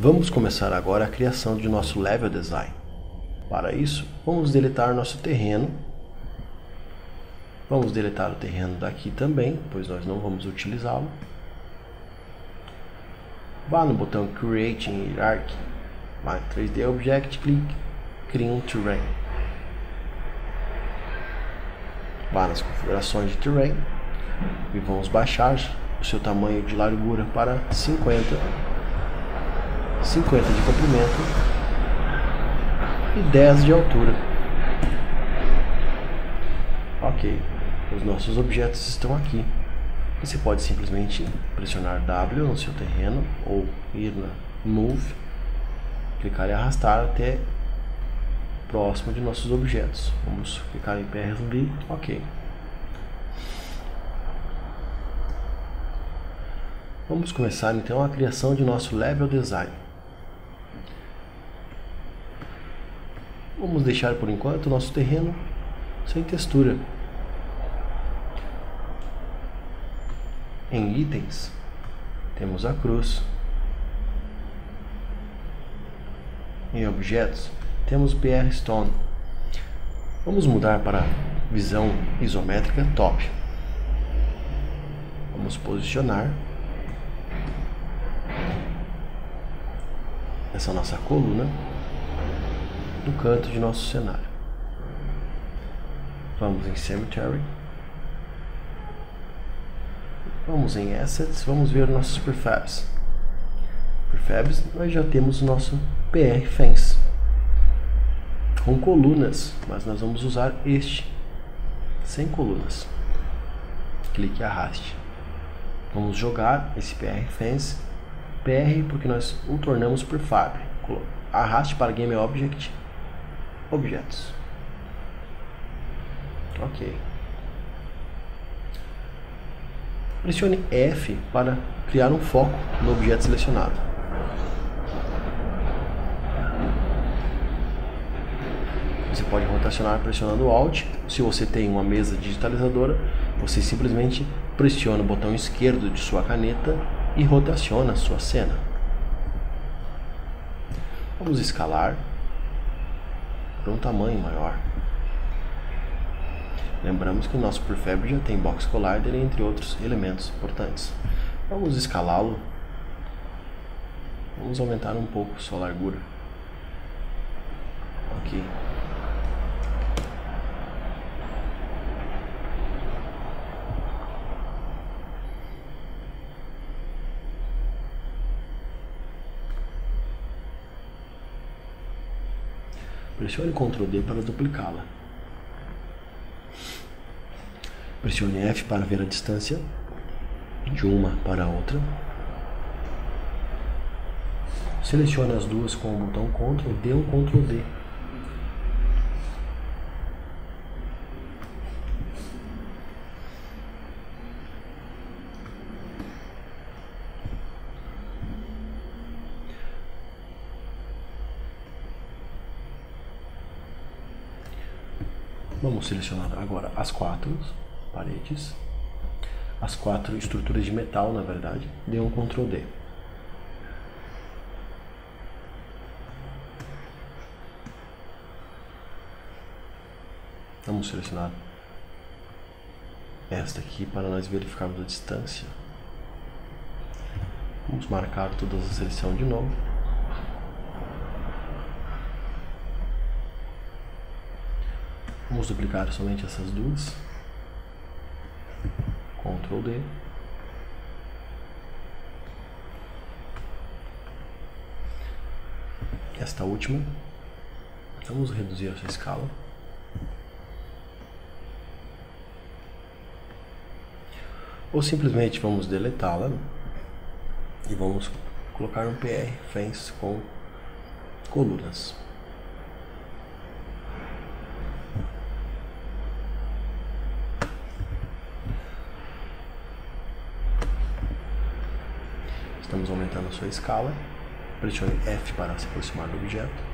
Vamos começar agora a criação de nosso level design. Para isso, vamos deletar nosso terreno. Vamos deletar o terreno daqui também, pois nós não vamos utilizá-lo. Vá no botão Create in Hierarchy, vá em 3D Object, clique, crie um Terrain. Vá nas configurações de Terrain e vamos baixar o seu tamanho de largura para 50 de comprimento e 10 de altura. Ok, os nossos objetos estão aqui. Você pode simplesmente pressionar W no seu terreno ou ir na Move, clicar e arrastar até próximo de nossos objetos. Vamos clicar em PRB, ok. Vamos começar então a criação de nosso level design. Vamos deixar por enquanto o nosso terreno sem textura. Em itens, temos a cruz. Em objetos, temos BR Stone. Vamos mudar para visão isométrica top. Vamos posicionar essa nossa coluna no canto de nosso cenário. Vamos em Cemetery. Vamos em Assets, vamos ver nossos prefabs. Prefabs, nós já temos o nosso PR Fence com colunas, mas nós vamos usar este sem colunas. Clique e arraste. Vamos jogar esse PR Fence, PR porque nós o tornamos prefab. Arraste para Game Object, Objetos. Ok. Pressione F para criar um foco no objeto selecionado. Você pode rotacionar pressionando Alt. Se você tem uma mesa digitalizadora, você simplesmente pressiona o botão esquerdo de sua caneta e rotaciona a sua cena. Vamos escalar para um tamanho maior. Lembramos que o nosso prefab já tem box collider, entre outros elementos importantes. Vamos escalá-lo. Vamos aumentar um pouco sua largura. Ok. Pressione Ctrl D para duplicá-la. Pressione F para ver a distância de uma para a outra. Selecione as duas com o botão Ctrl D ou Ctrl D. Vamos selecionar agora as 4 paredes, as 4 estruturas de metal, na verdade. Dê um Ctrl D. Vamos selecionar esta aqui para nós verificarmos a distância. Vamos marcar toda a seleção de novo. Vamos duplicar somente essas duas. Ctrl D. Esta última. Vamos reduzir essa escala. Ou simplesmente vamos deletá-la e vamos colocar um PR Fence com colunas. Estamos aumentando a sua escala. Pressione F para se aproximar do objeto.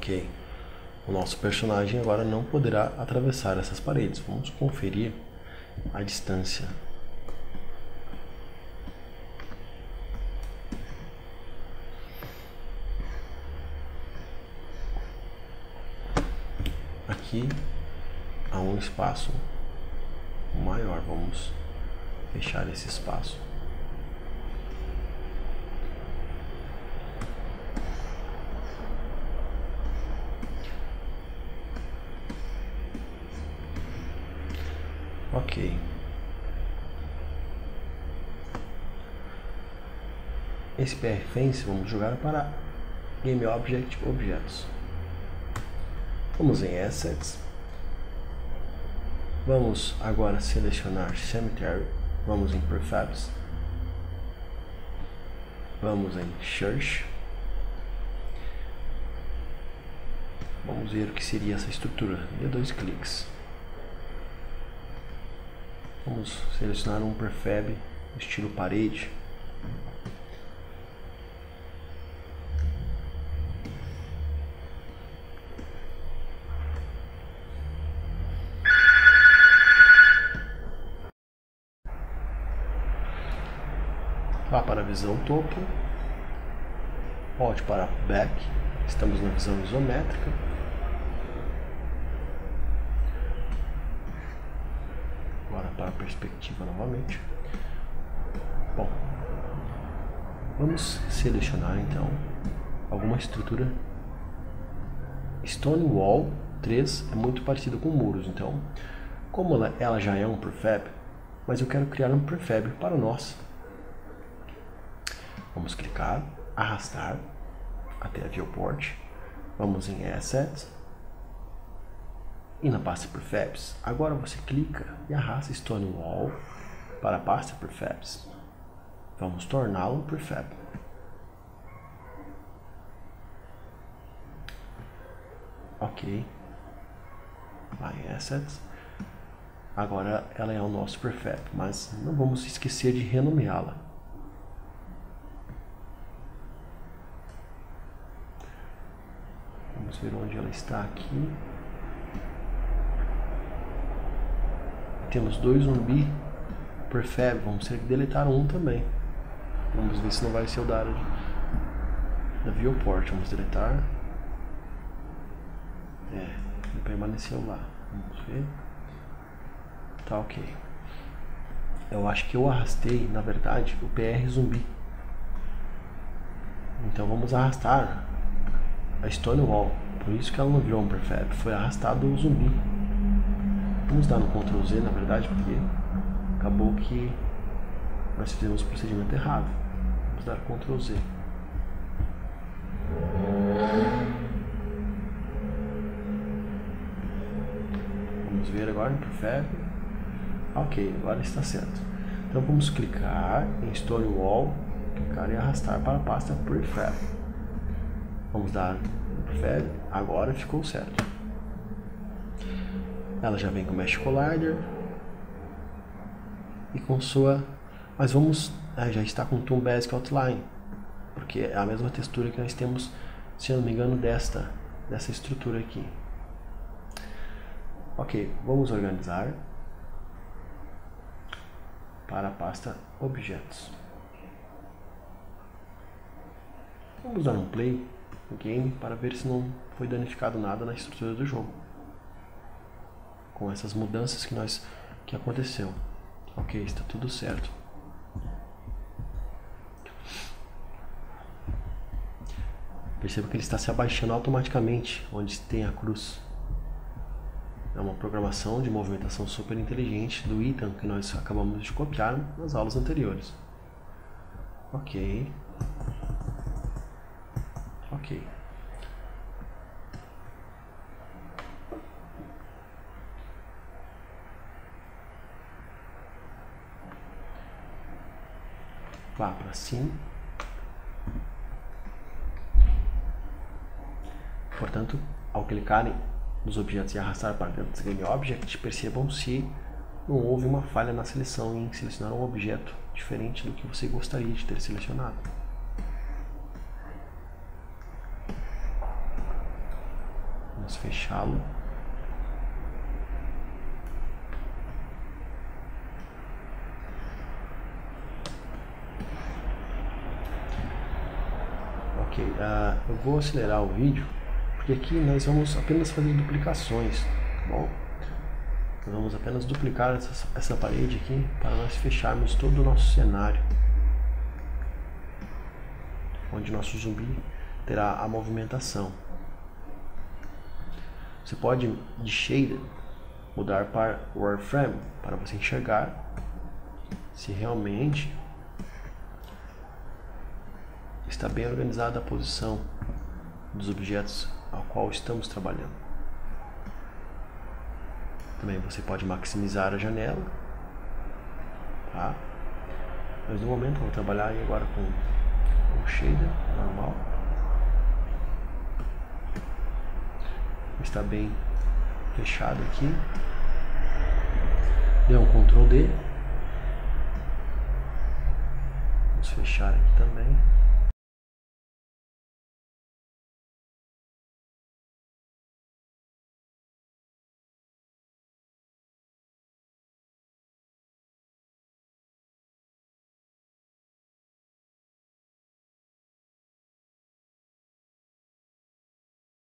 Ok. O nosso personagem agora não poderá atravessar essas paredes. Vamos conferir a distância. Aqui há um espaço maior. Vamos fechar esse espaço. Ok. Esse PR Fence vamos jogar para Game Object Objetos. Vamos em Assets. Vamos agora selecionar Cemetery. Vamos em Prefabs. Vamos em Church. Vamos ver o que seria essa estrutura. Dê 2 cliques. Vamos selecionar um Prefab estilo parede. Vá para a visão topo, volte para back, estamos na visão isométrica. Agora para a perspectiva novamente. Bom, vamos selecionar então alguma estrutura. Stone Wall 3 é muito parecido com muros, então como ela já é um prefab, mas eu quero criar um prefab para nós. Vamos clicar, arrastar até a Viewport. Vamos em Assets e na pasta Prefabs. Agora você clica e arrasta Stone Wall para a pasta Prefabs. Vamos torná-lo um prefab. Ok. Vai em Assets. Agora ela é o nosso prefab, mas não vamos esquecer de renomeá-la. Vamos ver onde ela está aqui. Temos 2 zumbi prefab. Vamos ter que deletar um também. Vamos ver se não vai ser o da área da Viewport. Vamos deletar. Ele permaneceu lá. Vamos ver. Tá ok. Eu acho que eu arrastei, na verdade, o PR zumbi. Então vamos arrastar a Stone Wall, por isso que ela não virou um prefab, foi arrastado o zumbi. Vamos dar no Ctrl Z, na verdade, porque acabou que nós fizemos o procedimento errado. Vamos dar Ctrl Z. Vamos ver agora no prefab. Ok, agora está certo. Então vamos clicar em Stone Wall, clicar e arrastar para a pasta Prefab. Vamos dar Prefab, agora ficou certo. Ela já vem com Mesh Collider e com sua... Mas vamos... já está com Toon Basic Outline, porque é a mesma textura que nós temos, se eu não me engano, dessa estrutura aqui. Ok, vamos organizar para a pasta Objetos. Vamos dar um play no game para ver se não foi danificado nada na estrutura do jogo com essas mudanças que aconteceu. Ok, está tudo certo. Perceba que ele está se abaixando automaticamente onde tem a cruz. É uma programação de movimentação super inteligente do Ethan que nós acabamos de copiar nas aulas anteriores. Ok. Ok. Vá para cima. Portanto, ao clicarem nos objetos e arrastar para dentro do Game Object, percebam se não houve uma falha na seleção em selecionar um objeto diferente do que você gostaria de ter selecionado. fechá-lo. Ok, eu vou acelerar o vídeo, porque aqui nós vamos apenas fazer duplicações, tá bom? Nós vamos apenas duplicar essa parede aqui para nós fecharmos todo o nosso cenário, onde nosso zumbi terá a movimentação. Você pode, de shader, mudar para wireframe para você enxergar se realmente está bem organizada a posição dos objetos ao qual estamos trabalhando. Também você pode maximizar a janela, tá? Mas no momento eu vou trabalhar aí agora com o shader normal. Está bem fechado aqui. Dê um Ctrl D. Vamos fechar aqui também.